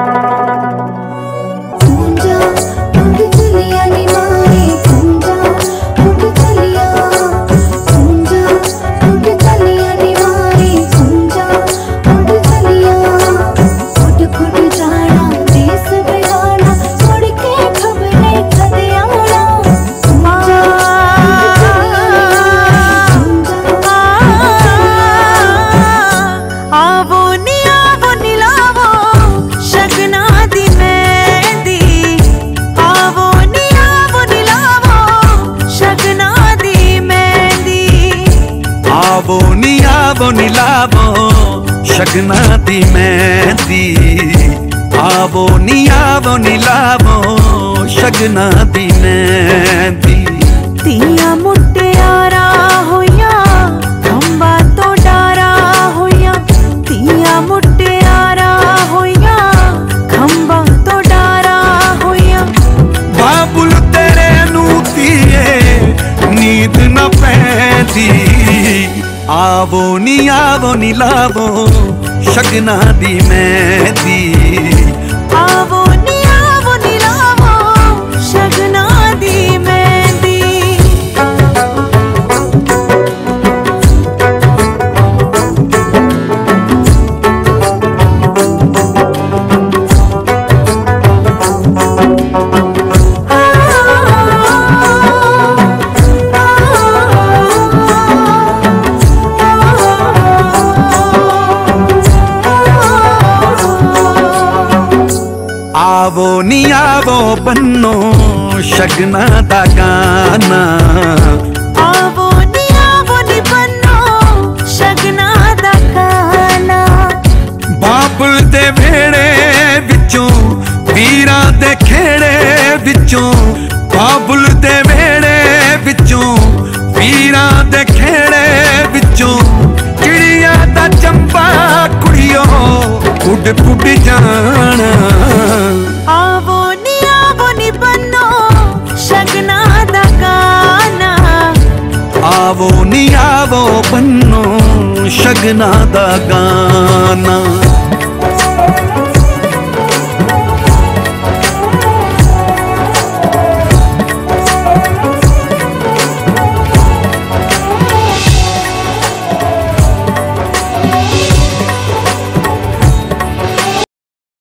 नीलावो शगना दी मेहंदी आवो नीलावो नीलावो शगना दी मेहंदी तिया मुटियारा होया खंबा तो डारा होया तिया मुटियारा होया खंबा तो डारा होया बाबुल तेरे नू दिए नींद न पैंदी आवो नीलावो शगना दी मेहंदी आवो नीलावो शगना दी मेहंदी आवो नीलावो बन्नो शगना दा गाना आवो नी बन्नो शगना दा गाना बाबुल दे वेड़े विचों वीरा दे खेड़े विचों बाबुल दे वेड़े विचों वीरा दे खेड़े विचों चिड़िया दा चंपा कुड़ियो उड़ उड़ जाना आवो नी बन्नो शगना दा गाना आवो नीलावो बन्नो शगना दा गाना।